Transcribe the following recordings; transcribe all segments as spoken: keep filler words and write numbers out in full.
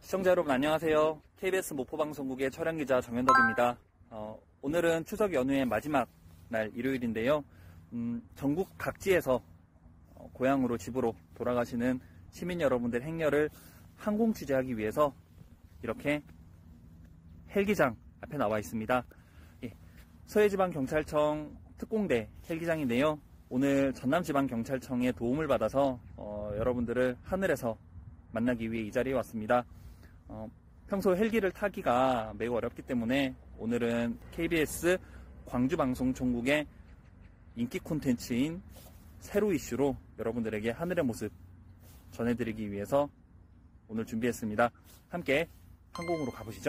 시청자 여러분 안녕하세요. 케이비에스 모포방송국의 촬영기자 정현덕입니다. 어, 오늘은 추석 연휴의 마지막 날 일요일인데요. 음, 전국 각지에서 어, 고향으로 집으로 돌아가시는 시민 여러분들 행렬을 항공 취재하기 위해서 이렇게 헬기장 앞에 나와 있습니다. 예, 서해지방경찰청 특공대 헬기장인데요. 오늘 전남지방경찰청의 도움을 받아서 어, 여러분들을 하늘에서 만나기 위해 이 자리에 왔습니다. 어, 평소 헬기를 타기가 매우 어렵기 때문에 오늘은 케이비에스 광주방송총국의 인기 콘텐츠인 세로 이슈로 여러분들에게 하늘의 모습 전해드리기 위해서 오늘 준비했습니다. 함께 항공으로 가보시죠.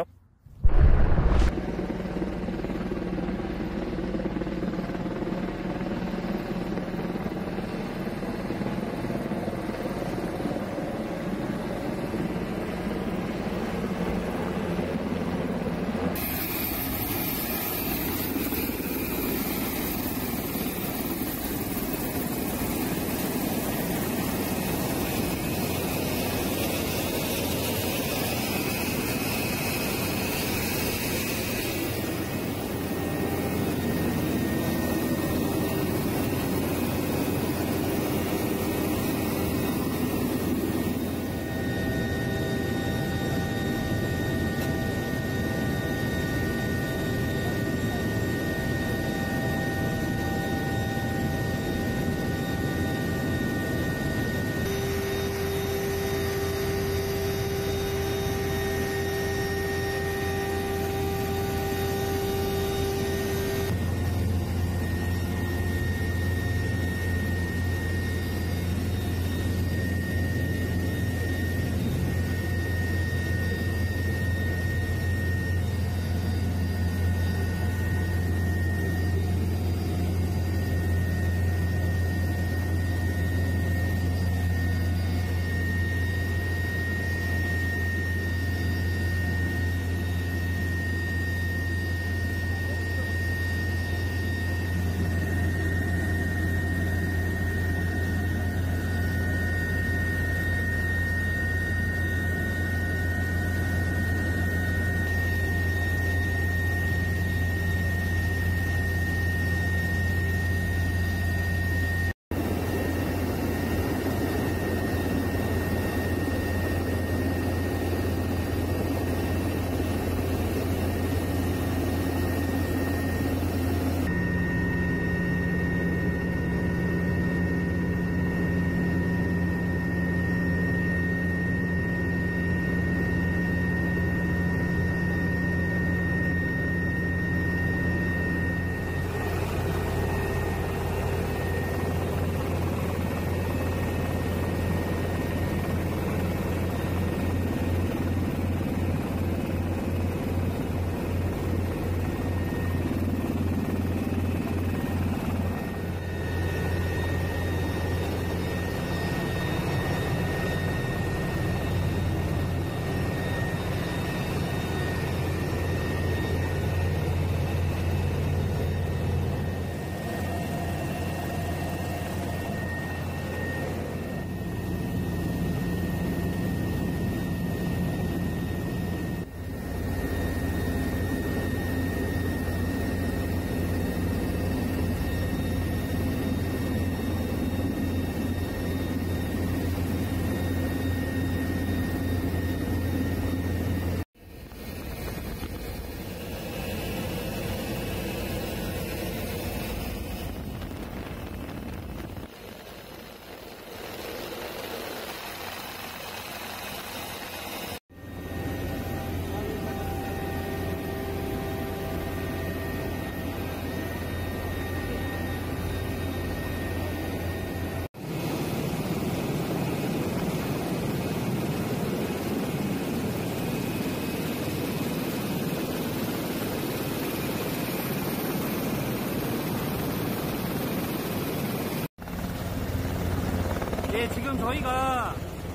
예, 지금 저희가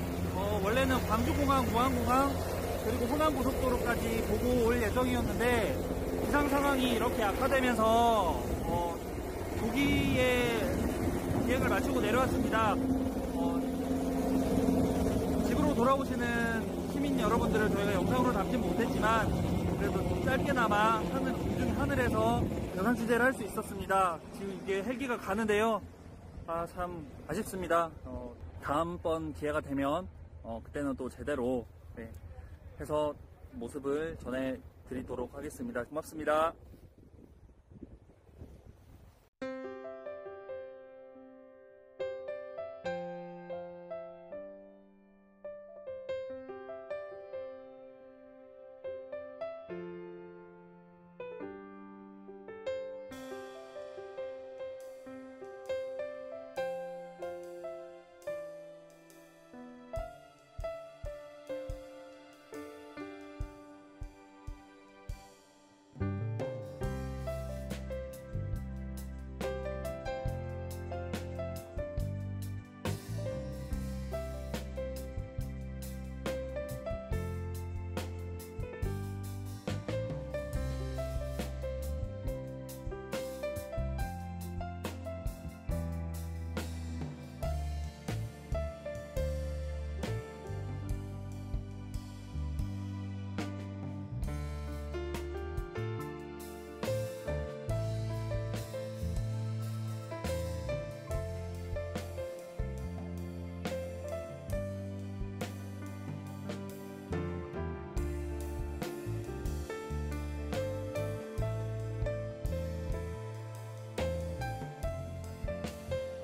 어, 원래는 광주공항, 무안공항 그리고 호남고속도로까지 보고 올 예정이었는데 기상 상황이 이렇게 악화되면서 어, 조기에 비행을 마치고 내려왔습니다. 어, 집으로 돌아오시는 시민 여러분들을 저희가 영상으로 담진 못했지만 그래도 짧게나마 하늘, 공중 하늘에서 영상 취재를 할 수 있었습니다. 지금 이게 헬기가 가는데요. 아, 참 아쉽습니다. 어, 다음번 기회가 되면 어, 그때는 또 제대로 네, 해서 모습을 전해드리도록 하겠습니다. 고맙습니다.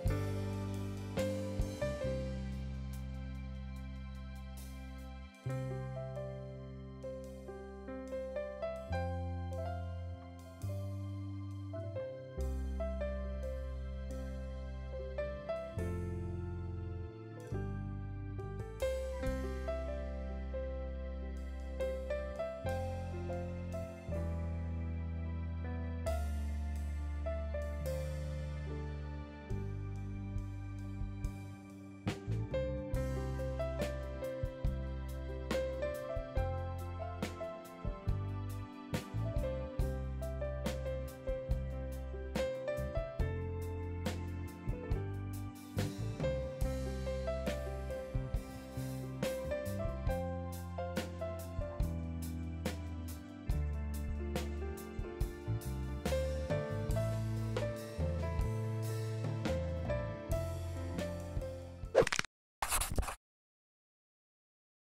you